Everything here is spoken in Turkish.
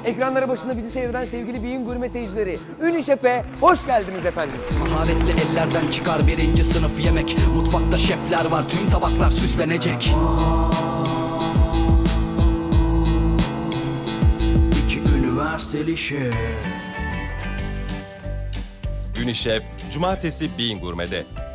Ekranları başında bizi seyreden sevgili Bein Gurme seyircileri, Ünlü Şef'e hoş geldiniz efendim. Maharetli ellerden çıkar birinci sınıf yemek. Mutfakta şefler var, tüm tabaklar süslenecek. İki üniversiteli şef. Ünlü Şef, Cumartesi Bein Gurme'de.